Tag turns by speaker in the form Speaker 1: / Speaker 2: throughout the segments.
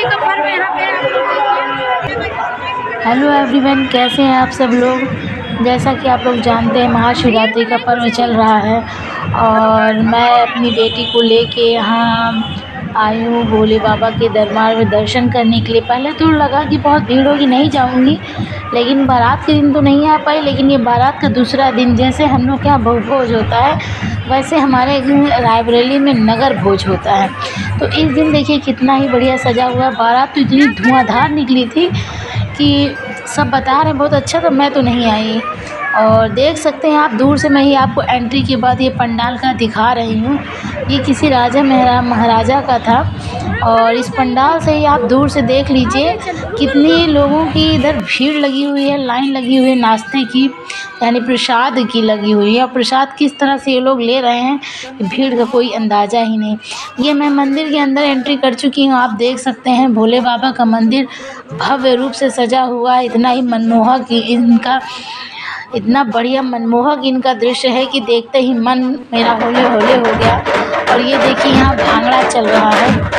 Speaker 1: महाशिवरात्रि का पर्व यहाँ पे आप लोग देखिए।
Speaker 2: हेलो एवरीवन, कैसे हैं आप सब लोग। जैसा कि आप लोग जानते हैं महाशिवरात्रि का पर्व चल रहा है और मैं अपनी बेटी को लेके यहाँ आई हूँ भोले बाबा के दरबार में दर्शन करने के लिए। पहले तो लगा कि बहुत भीड़ होगी, नहीं जाऊँगी, लेकिन बारात के दिन तो नहीं आ पाई। लेकिन ये बारात का दूसरा दिन, जैसे हम लोग के यहाँ भोज होता है वैसे हमारे रायबरेली में नगर भोज होता है। तो इस दिन देखिए कितना ही बढ़िया सजा हुआ है। बारात तो इतनी धुआंधार निकली थी कि सब बता रहे हैं बहुत अच्छा, तो मैं तो नहीं आई। और देख सकते हैं आप दूर से, मैं ही आपको एंट्री के बाद ये पंडाल का दिखा रही हूँ। ये किसी राजा महाराजा का था और इस पंडाल से ही आप दूर से देख लीजिए कितनी लोगों की इधर भीड़ लगी हुई है, लाइन लगी हुई है नाश्ते की, यानी प्रसाद की लगी हुई है। और प्रसाद किस तरह से ये लोग ले रहे हैं, भीड़ का कोई अंदाज़ा ही नहीं। ये मैं मंदिर के अंदर एंट्री कर चुकी हूँ। आप देख सकते हैं भोले बाबा का मंदिर भव्य रूप से सजा हुआ है। इतना ही मनमोहक इनका, इतना बढ़िया मनमोहक इनका दृश्य है कि देखते ही मन मेरा होले होले हो गया। और ये देखिए यहाँ भांगड़ा चल रहा है।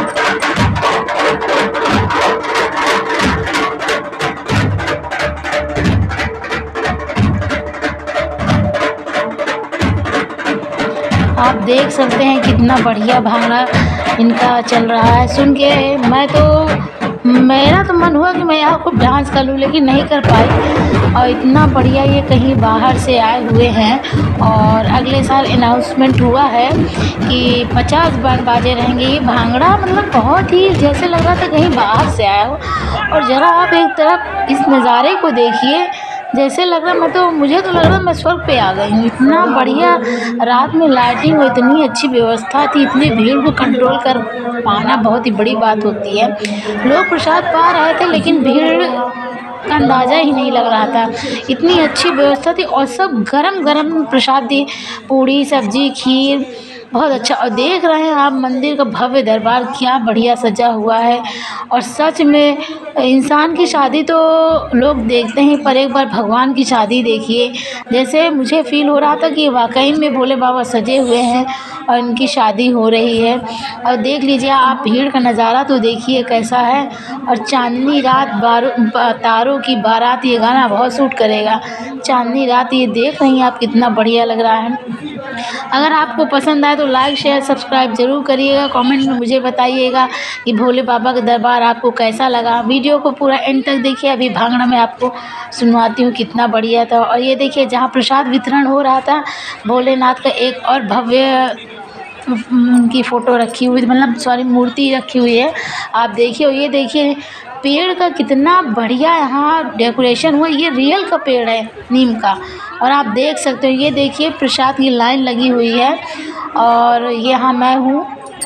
Speaker 2: आप देख सकते हैं कितना बढ़िया भांगड़ा इनका चल रहा है। सुन के मेरा तो मन हुआ कि मैं यहाँ खूब डांस कर लूँ, लेकिन नहीं कर पाई। और इतना बढ़िया ये कहीं बाहर से आए हुए हैं और अगले साल अनाउंसमेंट हुआ है कि 50 बैंड बाजे रहेंगे। ये भांगड़ा मतलब बहुत ही जैसे लग रहा था कहीं बाहर से आया हो। और ज़रा आप एक तरफ इस नज़ारे को देखिए, जैसे लग रहा मुझे तो लग रहा मैं स्वर्ग पे आ गई हूँ। इतना बढ़िया रात में लाइटिंग और इतनी अच्छी व्यवस्था थी। इतनी भीड़ को कंट्रोल कर पाना बहुत ही बड़ी बात होती है। लोग प्रसाद पा रहे थे लेकिन भीड़ का अंदाज़ा ही नहीं लग रहा था। इतनी अच्छी व्यवस्था थी और सब गरम गरम प्रसाद दी, पूड़ी सब्जी खीर, बहुत अच्छा। और देख रहे हैं आप मंदिर का भव्य दरबार क्या बढ़िया सजा हुआ है। और सच में इंसान की शादी तो लोग देखते हैं, पर एक बार भगवान की शादी देखिए। जैसे मुझे फील हो रहा था कि वाकई में भोले बाबा सजे हुए हैं और इनकी शादी हो रही है। और देख लीजिए आप भीड़ का नज़ारा तो देखिए कैसा है। और चांदनी रात तारों की बारात, ये गाना बहुत सूट करेगा। चांदनी रात, ये देख रही हैं आप कितना बढ़िया लग रहा है। अगर आपको पसंद आए तो लाइक शेयर सब्सक्राइब ज़रूर करिएगा। कमेंट में मुझे बताइएगा कि भोले बाबा का दरबार आपको कैसा लगा। वीडियो को पूरा एंड तक देखिए। अभी भांगड़ा में आपको सुनवाती हूँ कितना बढ़िया था। और ये देखिए जहाँ प्रसाद वितरण हो रहा था, भोलेनाथ का एक और भव्य उनकी फ़ोटो रखी हुई, मतलब सॉरी मूर्ति रखी हुई है। आप देखिए। और ये देखिए पेड़ का कितना बढ़िया यहाँ डेकोरेशन हुआ। ये रियल का पेड़ है नीम का। और आप देख सकते हो, ये देखिए प्रसाद की लाइन लगी हुई है। और यहाँ मैं हूँ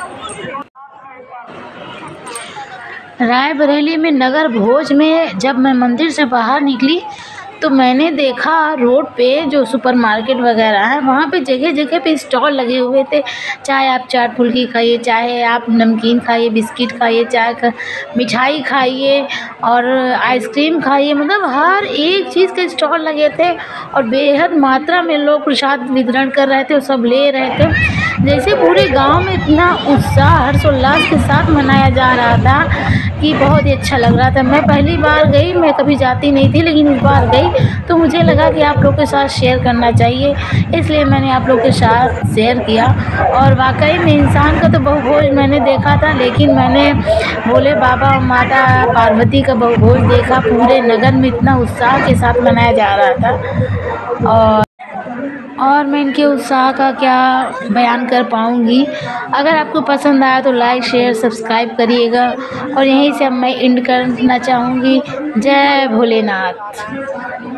Speaker 2: रायबरेली में नगर भोज में। जब मैं मंदिर से बाहर निकली तो मैंने देखा रोड पे जो सुपरमार्केट वगैरह है वहाँ पे जगह जगह पे स्टॉल लगे हुए थे। चाहे आप चाट फुल्की खाइए, चाहे आप नमकीन खाइए, बिस्किट खाइए, चाहे मिठाई खाइए और आइसक्रीम खाइए, मतलब हर एक चीज़ के स्टॉल लगे थे। और बेहद मात्रा में लोग प्रसाद वितरण कर रहे थे और सब ले रहे थे। जैसे पूरे गांव में इतना उत्साह हर्षोल्लास के साथ मनाया जा रहा था कि बहुत ही अच्छा लग रहा था। मैं पहली बार गई, मैं कभी जाती नहीं थी, लेकिन इस बार गई तो मुझे लगा कि आप लोग के साथ शेयर करना चाहिए, इसलिए मैंने आप लोग के साथ शेयर किया। और वाकई में इंसान का तो बहुभोज मैंने देखा था, लेकिन मैंने भोले बाबा और माता पार्वती का बहुभोज देखा। पूरे नगर में इतना उत्साह के साथ मनाया जा रहा था और मैं इनके उत्साह का क्या बयान कर पाऊँगी। अगर आपको पसंद आया तो लाइक शेयर सब्सक्राइब करिएगा। और यहीं से अब मैं एंड करना चाहूँगी। जय भोलेनाथ।